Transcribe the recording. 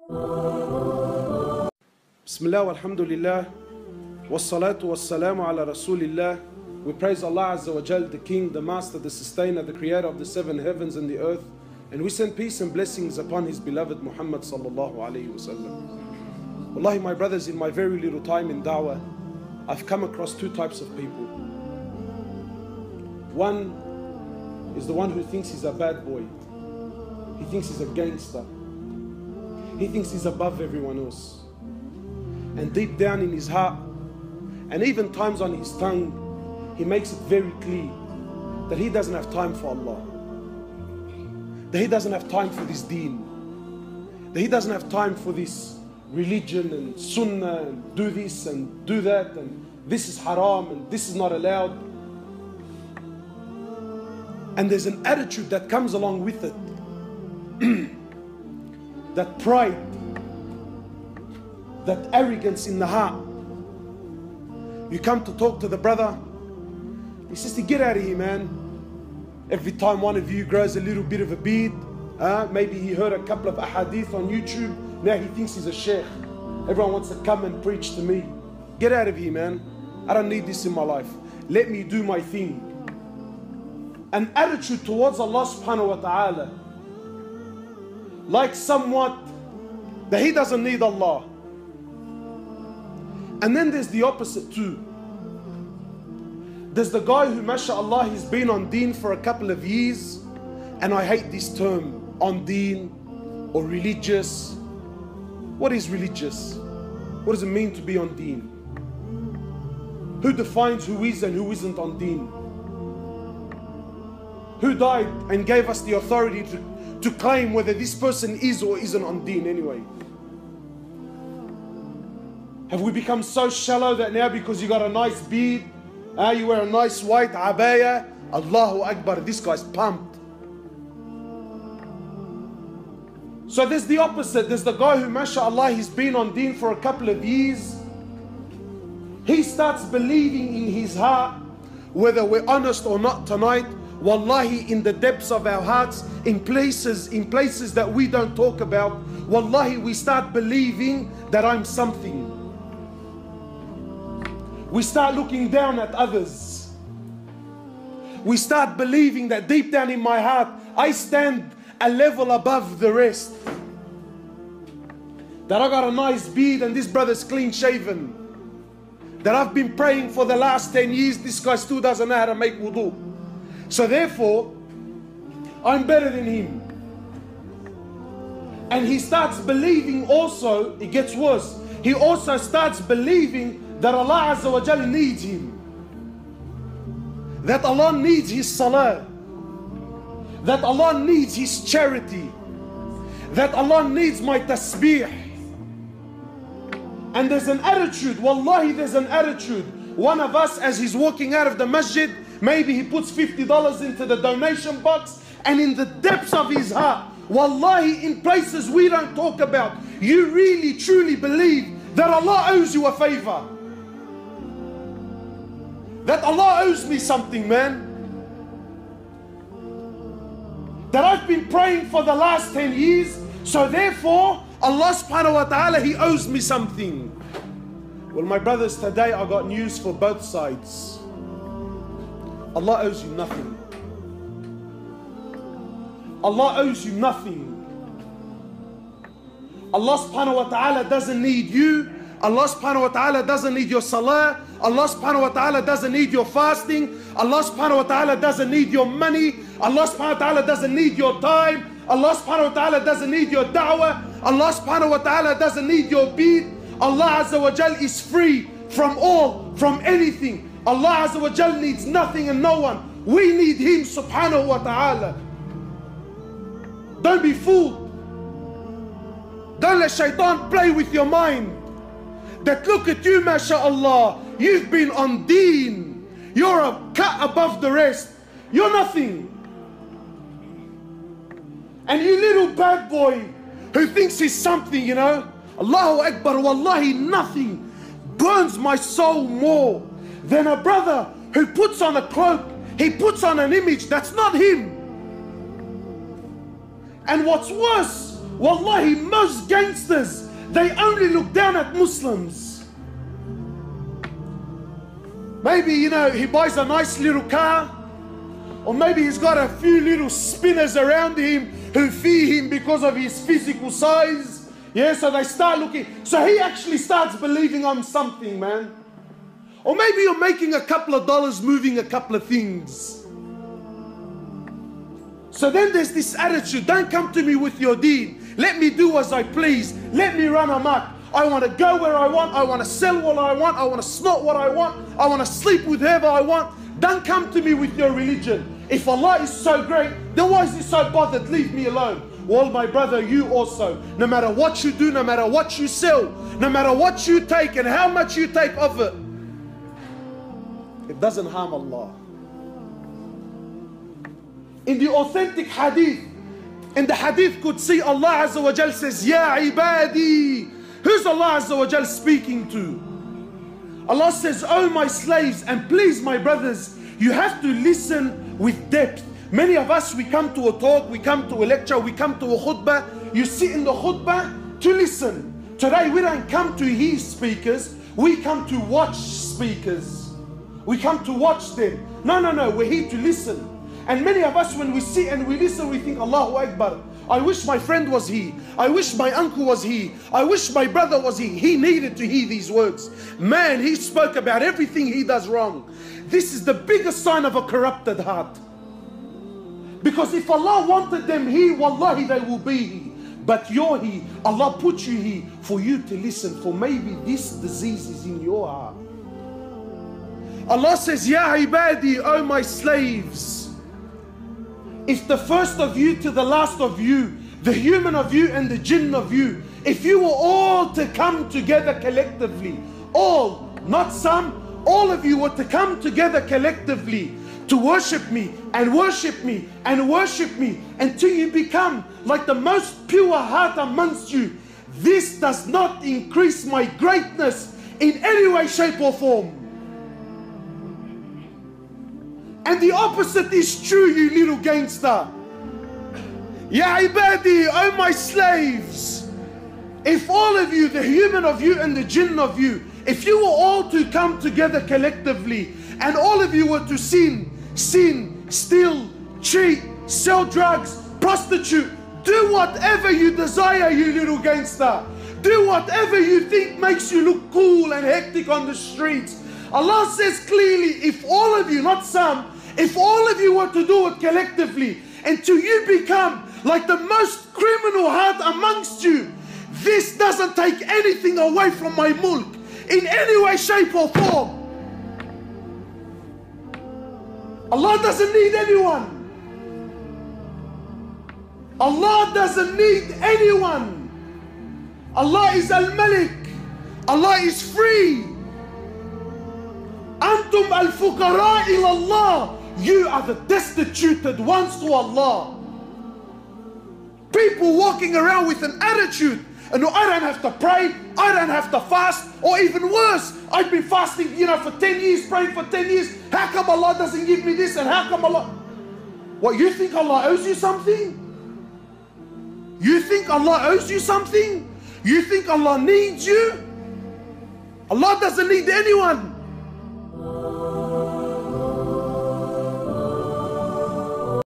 Bismillah, alhamdulillah, wassalatu wassalamu ala rasulillah. We praise Allah Azza wa Jal, the King, the Master, the Sustainer, the Creator of the seven heavens and the earth. And we send peace and blessings upon His beloved Muhammad sallallahu alayhi wa sallam. Wallahi, my brothers, in my very little time in da'wah, I've come across two types of people. One is the one who thinks he's a bad boy. He thinks he's a gangster. He thinks he's above everyone else. And deep down in his heart, and even times on his tongue, he makes it very clear that he doesn't have time for Allah. That he doesn't have time for this deen. That he doesn't have time for this religion and sunnah and do this and do that and this is haram and this is not allowed. And there's an attitude that comes along with it. That pride, that arrogance in the heart. You come to talk to the brother, he says, get out of here, man. Every time one of you grows a little bit of a beard, maybe he heard a couple of ahadith on YouTube, now he thinks he's a sheikh. Everyone wants to come and preach to me. Get out of here, man. I don't need this in my life. Let me do my thing. An attitude towards Allah subhanahu wa ta'ala, like somewhat that he doesn't need Allah. And then there's the opposite too. There's the guy who, mashallah, he's been on deen for a couple of years, and I hate this term, on deen or religious. What is religious? What does it mean to be on deen? Who defines who is and who isn't on deen? Who died and gave us the authority to claim whether this person is or isn't on deen anyway? Have we become so shallow that now because you got a nice beard, you wear a nice white abaya, Allahu Akbar, this guy's pumped. So there's the opposite. There's the guy who, mashallah, he's been on deen for a couple of years. He starts believing in his heart, whether we're honest or not tonight, wallahi, in the depths of our hearts, in places that we don't talk about, wallahi, we start believing that I'm something. We start looking down at others. We start believing that deep down in my heart, I stand a level above the rest. That I got a nice beard and this brother's clean shaven. That I've been praying for the last 10 years, this guy still doesn't know how to make wudu. So therefore, I'm better than him. And he starts believing also, it gets worse, he also starts believing that Allah Azza wa Jal needs him. That Allah needs his salah. That Allah needs his charity. That Allah needs my tasbih. And there's an attitude, wallahi, there's an attitude. One of us, as he's walking out of the masjid, maybe he puts $50 into the donation box, and in the depths of his heart, wallahi, in places we don't talk about, you really truly believe that Allah owes you a favor. That Allah owes me something, man. That I've been praying for the last 10 years, so therefore, Allah subhanahu wa ta'ala, He owes me something. Well, my brothers, today I got news for both sides. Allah owes you nothing. Allah owes you nothing. Allah subhanahu wa ta'ala doesn't need you. Allah subhanahu wa ta'ala doesn't need your salah. Allah subhanahu wa ta'ala doesn't need your fasting. Allah subhanahu wa ta'ala doesn't need your money. Allah subhanahu wa ta'ala doesn't need your time. Allah subhanahu wa ta'ala doesn't need your da'wah. Allah subhanahu wa ta'ala doesn't need your beat. Allah Azza wa Jal is free from all, from anything. Allah Azza wa Jal needs nothing and no one. We need Him subhanahu wa ta'ala. Don't be fooled. Don't let shaitan play with your mind. That look at you, mashallah, you've been on deen. You're a cut above the rest. You're nothing. And you little bad boy who thinks he's something, you know, Allahu Akbar, wallahi, nothing burns my soul more than a brother who puts on a cloak, he puts on an image that's not him. And what's worse, Wallahi, most gangsters, they only look down at Muslims. Maybe, you know, he buys a nice little car, or maybe he's got a few little spinners around him who feed him because of his physical size. Yeah, so they start looking. So he actually starts believing I'm something, man. Or maybe you're making a couple of dollars moving a couple of things. So then there's this attitude, don't come to me with your deen. Let me do as I please. Let me run amok. I want to go where I want. I want to sell what I want. I want to snort what I want. I want to sleep with whoever I want. Don't come to me with your religion. If Allah is so great, then why is He so bothered? Leave me alone. Well, my brother, you also, no matter what you do, no matter what you sell, no matter what you take and how much you take of it, it doesn't harm Allah. In the authentic hadith, in the hadith Qudsi, Allah Azza wa Jal says, Ya ibadi. Who's Allah Azza wa Jal speaking to? Allah says, oh my slaves, and please my brothers, you have to listen with depth. Many of us, we come to a talk, we come to a lecture, we come to a khutbah. You sit in the khutbah to listen. Today we don't come to hear speakers, we come to watch speakers. We come to watch them. No, we're here to listen. And many of us, when we sit and we listen, we think, Allahu Akbar. I wish my friend was here. I wish my uncle was here. I wish my brother was here. He needed to hear these words. Man, he spoke about everything he does wrong. This is the biggest sign of a corrupted heart. Because if Allah wanted them here, wallahi, they will be here. But you're here. Allah put you here for you to listen. For maybe this disease is in your heart. Allah says, Ya ibadi, oh my slaves. If the first of you to the last of you, the human of you and the jinn of you, if you were all to come together collectively, all, not some, all of you were to come together collectively to worship me and worship me and worship me until you become like the most pure heart amongst you, this does not increase my greatness in any way, shape or form. And the opposite is true, you little gangster. Ya ibadi, oh my slaves. If all of you, the human of you and the jinn of you, if you were all to come together collectively and all of you were to sin, steal, cheat, sell drugs, prostitute, do whatever you desire, you little gangster. Do whatever you think makes you look cool and hectic on the streets. Allah says clearly, if all of you, not some, if all of you were to do it collectively until you become like the most criminal heart amongst you, this doesn't take anything away from my mulk in any way, shape or form. Allah doesn't need anyone. Allah doesn't need anyone. Allah is Al-Malik. Allah is free. Antum al-fuqara ila Allah. You are the destituted ones to Allah. People walking around with an attitude, and no, I don't have to pray, I don't have to fast, or even worse, I've been fasting, for 10 years, praying for 10 years. How come Allah doesn't give me this, and how come Allah... What, you think Allah owes you something? You think Allah owes you something? You think Allah needs you? Allah doesn't need anyone.